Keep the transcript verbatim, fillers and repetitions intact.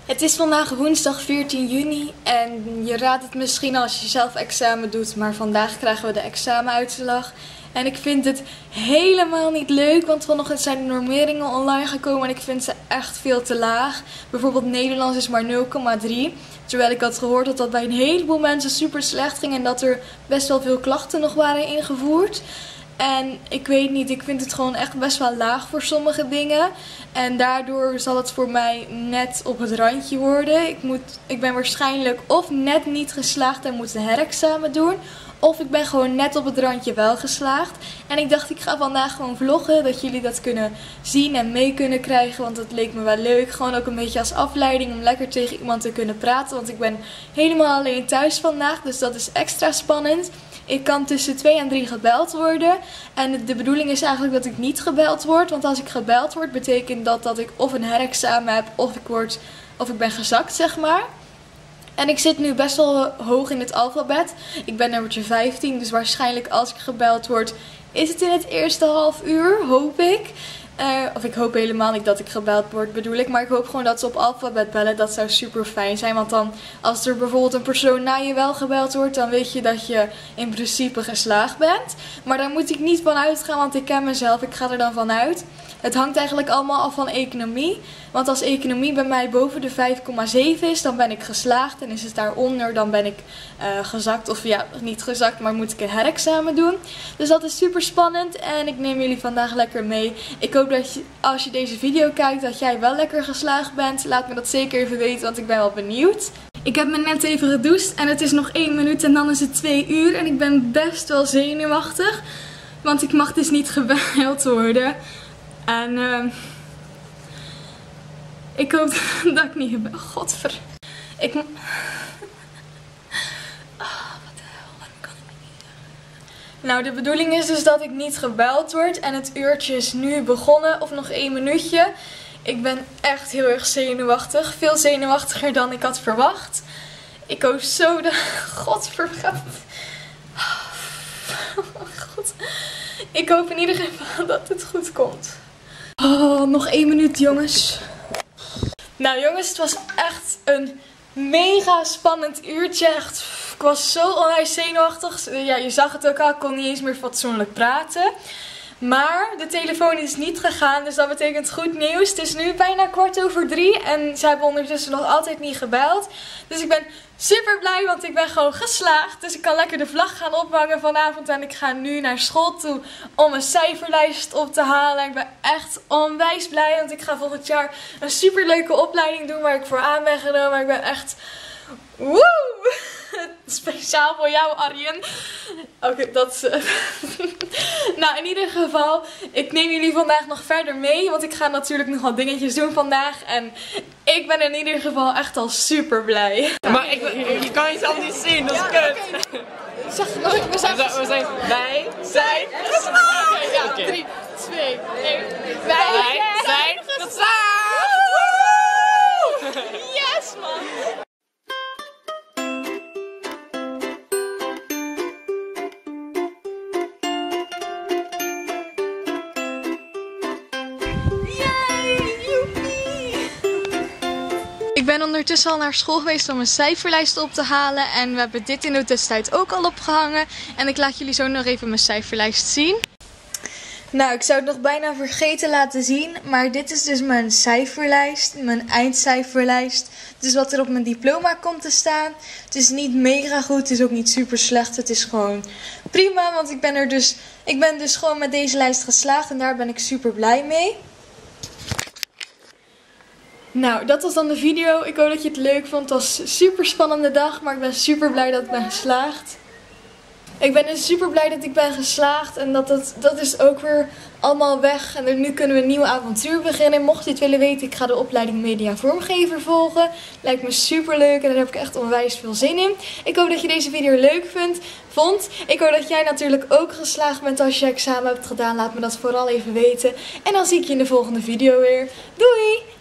Het is vandaag woensdag veertien juni en je raadt het misschien als je zelf examen doet, maar vandaag krijgen we de examenuitslag. En ik vind het helemaal niet leuk, want vanochtend zijn de normeringen online gekomen en ik vind ze echt veel te laag. Bijvoorbeeld Nederlands is maar nul komma drie, terwijl ik had gehoord dat dat bij een heleboel mensen super slecht ging en dat er best wel veel klachten nog waren ingevoerd. En ik weet niet, ik vind het gewoon echt best wel laag voor sommige dingen. En daardoor zal het voor mij net op het randje worden. Ik, moet, ik ben waarschijnlijk of net niet geslaagd en moet een herexamen doen. Of ik ben gewoon net op het randje wel geslaagd. En ik dacht, ik ga vandaag gewoon vloggen. Dat jullie dat kunnen zien en mee kunnen krijgen. Want dat leek me wel leuk. Gewoon ook een beetje als afleiding om lekker tegen iemand te kunnen praten. Want ik ben helemaal alleen thuis vandaag. Dus dat is extra spannend. Ik kan tussen twee en drie gebeld worden. En de bedoeling is eigenlijk dat ik niet gebeld word. Want als ik gebeld word, betekent dat dat ik of een herexamen heb of ik, word, of ik ben gezakt, zeg maar. En ik zit nu best wel hoog in het alfabet. Ik ben nummertje vijftien, dus waarschijnlijk als ik gebeld word, is het in het eerste half uur, hoop ik. Uh, of ik hoop helemaal niet dat ik gebeld word, bedoel ik. Maar ik hoop gewoon dat ze op alfabet bellen. Dat zou super fijn zijn. Want dan, als er bijvoorbeeld een persoon na je wel gebeld wordt, dan weet je dat je in principe geslaagd bent. Maar daar moet ik niet van uitgaan, want ik ken mezelf. Ik ga er dan vanuit. Het hangt eigenlijk allemaal af van economie. Want als economie bij mij boven de vijf komma zeven is, dan ben ik geslaagd. En is het daaronder, dan ben ik uh, gezakt. Of ja, niet gezakt, maar moet ik een herexamen doen. Dus dat is super spannend. En ik neem jullie vandaag lekker mee. Ik hoop dat je, als je deze video kijkt, dat jij wel lekker geslaagd bent. Laat me dat zeker even weten, want ik ben wel benieuwd. Ik heb me net even gedoucht en het is nog één minuut en dan is het twee uur. En ik ben best wel zenuwachtig. Want ik mag dus niet gebeld worden. En uh, ik hoop dat ik niet gebeld. Godver. Ik. Oh, wat de hel, dat kan ik niet zeggen. Nou, de bedoeling is dus dat ik niet gebeld word. En het uurtje is nu begonnen, of nog één minuutje. Ik ben echt heel erg zenuwachtig. Veel zenuwachtiger dan ik had verwacht. Ik hoop zo dat. Godver. Oh, God. Ik hoop in ieder geval dat het goed komt. Oh, nog één minuut, jongens. Nou, jongens, het was echt een mega spannend uurtje. Echt, ik was zo onwijs zenuwachtig. Ja, je zag het ook al, ik kon niet eens meer fatsoenlijk praten. Maar de telefoon is niet gegaan, dus dat betekent goed nieuws. Het is nu bijna kwart over drie en ze hebben ondertussen nog altijd niet gebeld. Dus ik ben super blij, want ik ben gewoon geslaagd. Dus ik kan lekker de vlag gaan ophangen vanavond en ik ga nu naar school toe om een cijferlijst op te halen. Ik ben echt onwijs blij, want ik ga volgend jaar een super leuke opleiding doen waar ik voor aan ben genomen. Ik ben echt... Woe! Speciaal voor jou, Arjen. Oké, okay, dat is... Uh... nou, in ieder geval, ik neem jullie vandaag nog verder mee. Want ik ga natuurlijk nog wat dingetjes doen vandaag. En ik ben in ieder geval echt al super blij. Maar ik, je kan jezelf niet zien, dat is ja, kut. Okay. Zeg, we, we, zijn... we zijn... Wij zijn geslaagd! Oké, ja, drie, twee, één. Wij, Wij zijn geslaagd! Yes, man! Ik ben ondertussen al naar school geweest om een cijferlijst op te halen. En we hebben dit in de tussentijd ook al opgehangen. En ik laat jullie zo nog even mijn cijferlijst zien. Nou, ik zou het nog bijna vergeten laten zien. Maar dit is dus mijn cijferlijst. Mijn eindcijferlijst. Dus wat er op mijn diploma komt te staan. Het is niet mega goed. Het is ook niet super slecht. Het is gewoon prima. Want ik ben er dus... Ik ben dus gewoon met deze lijst geslaagd. En daar ben ik super blij mee. Nou, dat was dan de video. Ik hoop dat je het leuk vond. Het was een super spannende dag, maar ik ben super blij dat ik ben geslaagd. Ik ben dus super blij dat ik ben geslaagd en dat, dat, dat is ook weer allemaal weg. En nu kunnen we een nieuw avontuur beginnen. Mocht je het willen weten, ik ga de opleiding Media Vormgever volgen. Lijkt me super leuk en daar heb ik echt onwijs veel zin in. Ik hoop dat je deze video leuk vindt, vond. Ik hoop dat jij natuurlijk ook geslaagd bent als je examen hebt gedaan. Laat me dat vooral even weten. En dan zie ik je in de volgende video weer. Doei!